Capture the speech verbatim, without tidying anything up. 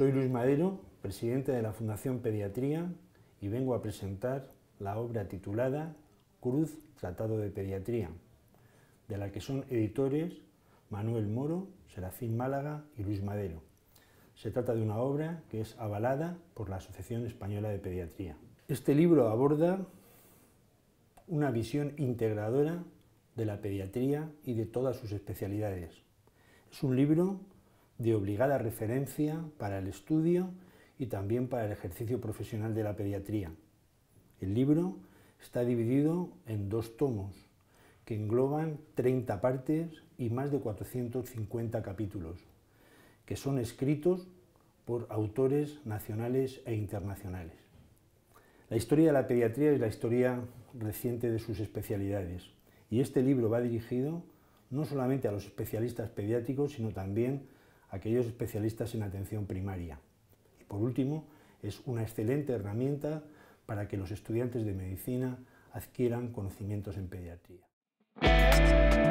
Soy Luis Madero, presidente de la Fundación Pediatría, y vengo a presentar la obra titulada Cruz, Tratado de Pediatría, de la que son editores Manuel Moro, Serafín Málaga y Luis Madero. Se trata de una obra que es avalada por la Asociación Española de Pediatría. Este libro aborda una visión integradora de la pediatría y de todas sus especialidades. Es un libro de obligada referencia para el estudio y también para el ejercicio profesional de la pediatría. El libro está dividido en dos tomos que engloban treinta partes y más de cuatrocientos cincuenta capítulos, que son escritos por autores nacionales e internacionales. La historia de la pediatría es la historia reciente de sus especialidades, y este libro va dirigido no solamente a los especialistas pediátricos, sino también a aquellos especialistas en atención primaria. Y por último, es una excelente herramienta para que los estudiantes de medicina adquieran conocimientos en pediatría.